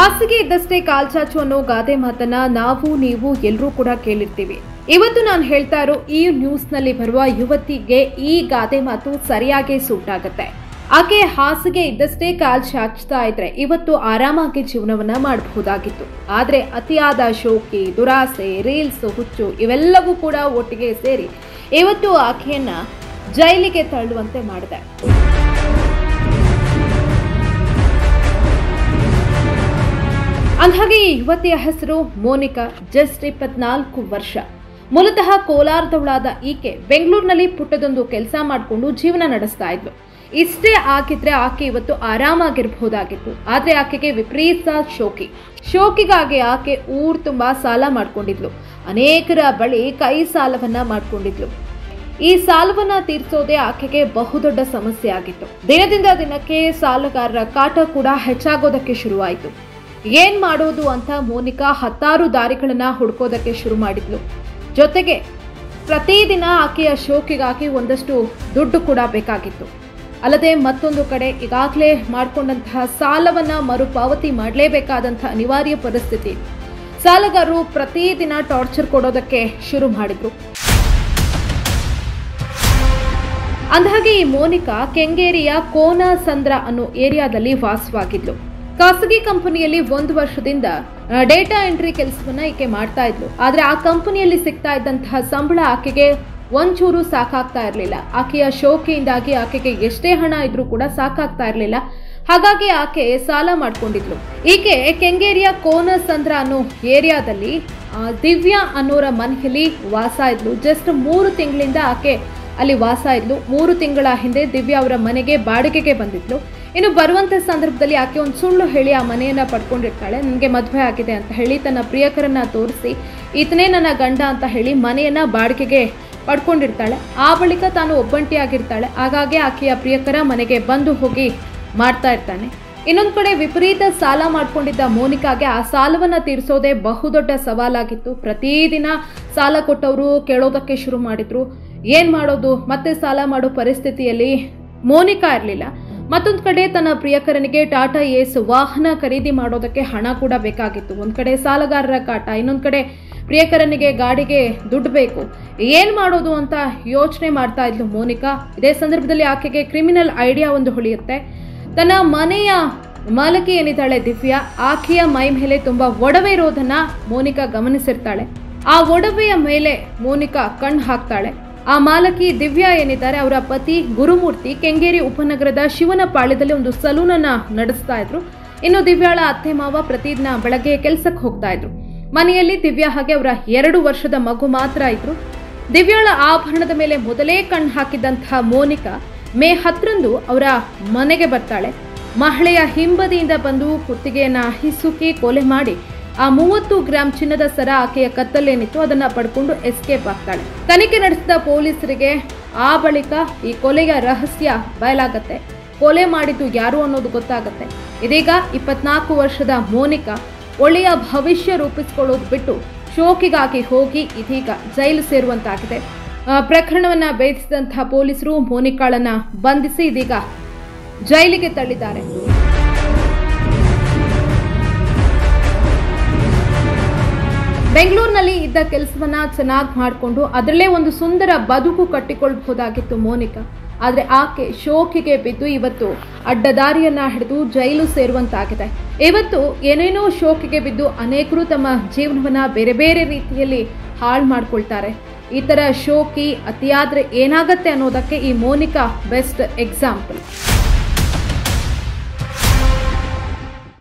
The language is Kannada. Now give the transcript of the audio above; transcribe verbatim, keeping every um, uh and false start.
ಹಾಸಿಗೆ ಇದ್ದಷ್ಟೇ ಕಾಲ್ಚಾಚು ಅನ್ನೋ ಗಾದೆ ಮಾತನ್ನ ನಾವು ನೀವು ಎಲ್ಲರೂ ಕೂಡ ಕೇಳಿರ್ತೀವಿ. ಇವತ್ತು ನಾನು ಹೇಳ್ತಾ ಇರೋ ಈ ನ್ಯೂಸ್ ನಲ್ಲಿ ಬರುವ ಯುವತಿಗೆ ಈ ಗಾದೆ ಮಾತು ಸರಿಯಾಗಿ ಸೂಟ್ ಆಗುತ್ತೆ. ಆಕೆ ಹಾಸಿಗೆ ಇದ್ದಷ್ಟೇ ಕಾಲ್ ಚಾಚ್ತಾ ಇದ್ರೆ ಇವತ್ತು ಆರಾಮಾಗಿ ಜೀವನವನ್ನ ಮಾಡಬಹುದಾಗಿತ್ತು. ಆದ್ರೆ ಅತಿಯಾದ ಶೋಕಿ, ದುರಾಸೆ, ರೀಲ್ಸ್, ಹುಚ್ಚು ಇವೆಲ್ಲವೂ ಕೂಡ ಒಟ್ಟಿಗೆ ಸೇರಿ ಇವತ್ತು ಆಕೆಯನ್ನ ಜೈಲಿಗೆ ತಳ್ಳುವಂತೆ ಮಾಡಿದೆ. ಅಂದಹಾಗೆ ಈ ಯುವತಿಯ ಹೆಸರು ಮೋನಿಕಾ. ಜಸ್ಟ್ ಇಪ್ಪತ್ನಾಲ್ಕು ವರ್ಷ. ಮೂಲತಃ ಕೋಲಾರದವಳಾದ ಈಕೆ ಬೆಂಗಳೂರಿನಲ್ಲಿ ಪುಟ್ಟದೊಂದು ಕೆಲಸ ಮಾಡಿಕೊಂಡು ಜೀವನ ನಡೆಸ್ತಾ ಇದ್ಲು. ಇಷ್ಟೇ ಆಗಿದ್ರೆ ಆಕೆ ಇವತ್ತು ಆರಾಮಾಗಿರಬಹುದಾಗಿತ್ತು. ಆದ್ರೆ ಆಕೆಗೆ ವಿಪರೀತ ಶೋಕಿ. ಶೋಕಿಗಾಗಿ ಆಕೆ ಊರ್ ತುಂಬಾ ಸಾಲ ಮಾಡ್ಕೊಂಡಿದ್ಲು. ಅನೇಕರ ಬಳಿ ಕೈ ಸಾಲವನ್ನ ಮಾಡ್ಕೊಂಡಿದ್ಲು. ಈ ಸಾಲವನ್ನ ತೀರಿಸೋದೇ ಆಕೆಗೆ ಬಹುದೊಡ್ಡ ಸಮಸ್ಯೆ ಆಗಿತ್ತು. ದಿನದಿಂದ ದಿನಕ್ಕೆ ಸಾಲಗಾರರ ಕಾಟ ಕೂಡ ಹೆಚ್ಚಾಗೋದಕ್ಕೆ ಶುರುವಾಯಿತು. ಏನ್ ಮಾಡೋದು ಅಂತ ಮೋನಿಕಾ ಹತ್ತಾರು ದಾರಿಗಳನ್ನ ಹುಡುಕೋದಕ್ಕೆ ಶುರು ಮಾಡಿದ್ಲು. ಜೊತೆಗೆ ಪ್ರತಿದಿನ ಆಕೆಯ ಶೋಕಿಗಾಗಿ ಒಂದಷ್ಟು ದುಡ್ಡು ಕೂಡ ಬೇಕಾಗಿತ್ತು. ಅಲ್ಲದೆ ಮತ್ತೊಂದು ಕಡೆ ಈಗಾಗಲೇ ಮಾಡಿಕೊಂಡಂತಹ ಸಾಲವನ್ನ ಮರುಪಾವತಿ ಮಾಡಲೇಬೇಕಾದಂತಹ ಅನಿವಾರ್ಯ ಪರಿಸ್ಥಿತಿ. ಸಾಲಗಾರರು ಪ್ರತಿದಿನ ಟಾರ್ಚರ್ ಕೊಡೋದಕ್ಕೆ ಶುರು ಮಾಡಿದ್ರು. ಅಂದಹಾಗೆ ಈ ಮೋನಿಕಾ ಕೆಂಗೇರಿಯ ಕೋನಸಂದ್ರ ಅನ್ನೋ ಏರಿಯಾದಲ್ಲಿ ವಾಸವಾಗಿದ್ಲು. ಖಾಸಗಿ ಕಂಪನಿಯಲ್ಲಿ ಒಂದು ವರ್ಷದಿಂದ ಡೇಟಾ ಎಂಟ್ರಿ ಕೆಲಸವನ್ನ ಈಕೆ ಮಾಡ್ತಾ ಇದ್ಲು. ಆದ್ರೆ ಆ ಕಂಪನಿಯಲ್ಲಿ ಸಿಗ್ತಾ ಇದ್ದಂತಹ ಸಂಬಳ ಆಕೆಗೆ ಒಂಚೂರು ಸಾಕಾಗ್ತಾ ಇರಲಿಲ್ಲ. ಆಕೆಯ ಶೋಕಿಯಿಂದಾಗಿ ಆಕೆಗೆ ಎಷ್ಟೇ ಹಣ ಇದ್ರೂ ಕೂಡ ಸಾಕಾಗ್ತಾ ಇರಲಿಲ್ಲ. ಹಾಗಾಗಿ ಆಕೆ ಸಾಲ ಮಾಡ್ಕೊಂಡಿದ್ಲು. ಈಕೆ ಕೆಂಗೇರಿಯ ಕೋನಸಂದ್ರ ಅನ್ನೋ ಏರಿಯಾದಲ್ಲಿ ದಿವ್ಯಾ ಅನ್ನೋರ ಮನೆಯಲ್ಲಿ ವಾಸ ಇದ್ಲು. ಜಸ್ಟ್ ಮೂರು ತಿಂಗಳಿಂದ ಆಕೆ ಅಲ್ಲಿ ವಾಸ ಇದ್ಲು. ಮೂರು ತಿಂಗಳ ಹಿಂದೆ ದಿವ್ಯಾ ಅವರ ಮನೆಗೆ ಬಾಡಿಗೆಗೆ ಬಂದಿದ್ಲು. ಇನ್ನು ಬರುವಂತ ಸಂದರ್ಭದಲ್ಲಿ ಆಕೆ ಒಂದು ಸುಳ್ಳು ಹೇಳಿ ಆ ಮನೆಯನ್ನ ಪಡ್ಕೊಂಡಿರ್ತಾಳೆ. ನನಗೆ ಮದುವೆ ಆಗಿದೆ ಅಂತ ಹೇಳಿ ತನ್ನ ಪ್ರಿಯಕರನ್ನ ತೋರಿಸಿ ಈತನೇ ನನ್ನ ಗಂಡ ಅಂತ ಹೇಳಿ ಮನೆಯನ್ನ ಬಾಡಿಗೆಗೆ ಪಡ್ಕೊಂಡಿರ್ತಾಳೆ. ಆ ಬಳಿಕ ತಾನು ಒಬ್ಬಂಟಿಯಾಗಿರ್ತಾಳೆ. ಹಾಗಾಗಿ ಆಕೆಯ ಪ್ರಿಯಕರ ಮನೆಗೆ ಬಂದು ಹೋಗಿ ಮಾಡ್ತಾ ಇರ್ತಾನೆ. ಇನ್ನೊಂದು ಕಡೆ ವಿಪರೀತ ಸಾಲ ಮಾಡ್ಕೊಂಡಿದ್ದ ಮೋನಿಕಾಗೆ ಆ ಸಾಲವನ್ನ ತೀರಿಸೋದೇ ಬಹುದೊಡ್ಡ ಸವಾಲಾಗಿತ್ತು. ಪ್ರತಿದಿನ ಸಾಲ ಕೊಟ್ಟವರು ಕೇಳೋದಕ್ಕೆ ಶುರು ಮಾಡಿದ್ರು. ಏನ್ ಮಾಡೋದು, ಮತ್ತೆ ಸಾಲ ಮಾಡೋ ಪರಿಸ್ಥಿತಿಯಲ್ಲಿ ಮೋನಿಕಾ ಇರಲಿಲ್ಲ. ಮತ್ತೊಂದು ಕಡೆ ತನ್ನ ಪ್ರಿಯಕರನಿಗೆ ಟಾಟಾ ಏಸ್ ವಾಹನ ಖರೀದಿ ಮಾಡೋದಕ್ಕೆ ಹಣ ಕೂಡ ಬೇಕಾಗಿತ್ತು. ಒಂದ್ ಕಡೆ ಸಾಲಗಾರರ ಕಾಟ, ಇನ್ನೊಂದ್ ಕಡೆ ಪ್ರಿಯಕರನಿಗೆ ಗಾಡಿಗೆ ದುಡ್ಡು ಬೇಕು. ಏನ್ ಮಾಡೋದು ಅಂತ ಯೋಚನೆ ಮಾಡ್ತಾ ಇದ್ಲು ಮೋನಿಕಾ. ಇದೇ ಸಂದರ್ಭದಲ್ಲಿ ಆಕೆಗೆ ಕ್ರಿಮಿನಲ್ ಐಡಿಯಾ ಒಂದು ಹೊಳೆಯುತ್ತೆ. ತನ್ನ ಮನೆಯ ಮಾಲಕಿ ಏನಿದ್ದಾಳೆ ದಿವ್ಯಾ, ಆಕೆಯ ಮೈ ಮೇಲೆ ತುಂಬಾ ಒಡವೆ ಇರೋದನ್ನ ಮೋನಿಕಾ ಗಮನಿಸಿರ್ತಾಳೆ. ಆ ಒಡವೆಯ ಮೇಲೆ ಮೋನಿಕಾ ಕಣ್ಣು ಹಾಕ್ತಾಳೆ. ಆ ಮಾಲಕಿ ದಿವ್ಯಾ ಏನಿದ್ದಾರೆ ಅವರ ಪತಿ ಗುರುಮೂರ್ತಿ ಕೆಂಗೇರಿ ಉಪನಗರದ ಶಿವನ ಪಾಳ್ಯದಲ್ಲಿ ಒಂದು ಸಲೂನ್ ಅನ್ನ ನಡೆಸ್ತಾ ಇದ್ರು. ಇನ್ನು ದಿವ್ಯಾಳ ಅತ್ತೆ ಮಾವ ಪ್ರತಿದಿನ ಬೆಳಗ್ಗೆ ಕೆಲಸಕ್ಕೆ ಹೋಗ್ತಾ ಇದ್ರು. ಮನೆಯಲ್ಲಿ ದಿವ್ಯಾ ಹಾಗೆ ಅವರ ಎರಡು ವರ್ಷದ ಮಗು ಮಾತ್ರ ಇದ್ರು. ದಿವ್ಯಾಳ ಆಭರಣದ ಮೇಲೆ ಮೊದಲೇ ಕಣ್ಣು ಹಾಕಿದಂತಹ ಮೋನಿಕಾ ಮೇ ಹತ್ತರಂದು ಅವರ ಮನೆಗೆ ಬರ್ತಾಳೆ. ಮಹಿಳೆಯ ಹಿಂಬದಿಯಿಂದ ಬಂದು ಕುತ್ತಿಗೆಯನ್ನ ಹಿಸುಕಿ ಕೊಲೆ ಮಾಡಿ ಆ ಮೂವತ್ತು ಗ್ರಾಂ ಚಿನ್ನದ ಸರ ಆಕೆಯ ಕತ್ತಲ್ಲೇನಿತ್ತು ಅದನ್ನ ಪಡ್ಕೊಂಡು ಎಸ್ಕೇಪ್ ಆಗ್ತಾಳೆ. ತನಿಖೆ ನಡೆಸಿದ ಪೊಲೀಸರಿಗೆ ಆ ಬಳಿಕ ಈ ಕೊಲೆಯ ರಹಸ್ಯ ಬಯಲಾಗತ್ತೆ. ಕೊಲೆ ಮಾಡಿದ್ದು ಯಾರು ಅನ್ನೋದು ಗೊತ್ತಾಗತ್ತೆ. ಇದೀಗ ಇಪ್ಪತ್ನಾಲ್ಕು ವರ್ಷದ ಮೋನಿಕಾ ಒಳ್ಳೆಯ ಭವಿಷ್ಯ ರೂಪಿಸಿಕೊಳ್ಳೋದು ಬಿಟ್ಟು ಶೋಕಿಗಾಗಿ ಹೋಗಿ ಇದೀಗ ಜೈಲು ಸೇರುವಂತಾಗಿದೆ. ಪ್ರಕರಣವನ್ನ ಭೇದಿಸಿದಂತಹ ಪೊಲೀಸರು ಮೋನಿಕಾಳನ್ನ ಬಂಧಿಸಿ ಇದೀಗ ಜೈಲಿಗೆ ತಳ್ಳಿದ್ದಾರೆ. ಬೆಂಗಳೂರಿನಲ್ಲಿ ಇದ್ದ ಕೆಲಸವನ್ನ ಚೆನ್ನಾಗಿ ಮಾಡಿಕೊಂಡು ಅದರಲ್ಲೇ ಒಂದು ಸುಂದರ ಬದುಕು ಕಟ್ಟಿಕೊಳ್ಳಬಹುದಾಗಿತ್ತು ಮೋನಿಕಾ. ಆದ್ರೆ ಆಕೆ ಶೋಕಿಗೆ ಬಿದ್ದು ಇವತ್ತು ಅಡ್ಡದಾರಿಯನ್ನ ಹಿಡಿದು ಜೈಲು ಸೇರುವಂತಾಗಿದೆ. ಇವತ್ತು ಏನೇನೋ ಶೋಕಿಗೆ ಬಿದ್ದು ಅನೇಕರು ತಮ್ಮ ಜೀವನವನ್ನ ಬೇರೆ ಬೇರೆ ರೀತಿಯಲ್ಲಿ ಹಾಳು ಮಾಡ್ಕೊಳ್ತಾರೆ. ಈ ತರ ಶೋಕಿ ಅತಿಯಾದ್ರೆ ಏನಾಗತ್ತೆ ಅನ್ನೋದಕ್ಕೆ ಈ ಮೋನಿಕಾ ಬೆಸ್ಟ್ ಎಕ್ಸಾಂಪಲ್.